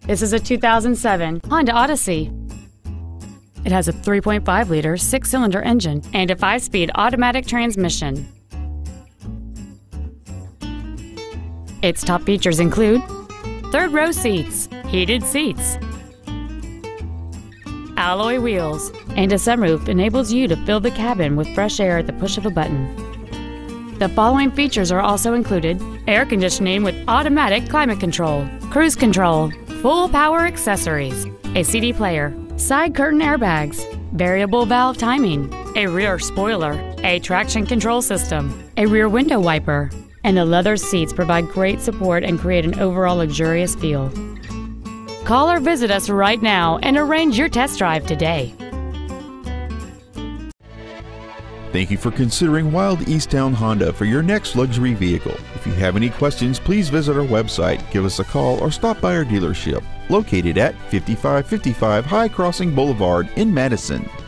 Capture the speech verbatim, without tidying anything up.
This is a two thousand seven Honda Odyssey. It has a three point five liter six-cylinder engine and a five-speed automatic transmission. Its top features include third row seats, heated seats, alloy wheels, and a sunroof enables you to fill the cabin with fresh air at the push of a button. The following features are also included: air conditioning with automatic climate control, cruise control, full power accessories, a C D player, side curtain airbags, variable valve timing, a rear spoiler, a traction control system, a rear window wiper, and the leather seats provide great support and create an overall luxurious feel. Call or visit us right now and arrange your test drive today. Thank you for considering Wild Easttown Honda for your next luxury vehicle. If you have any questions, please visit our website, give us a call, or stop by our dealership located at fifty-five fifty-five High Crossing Boulevard in Madison.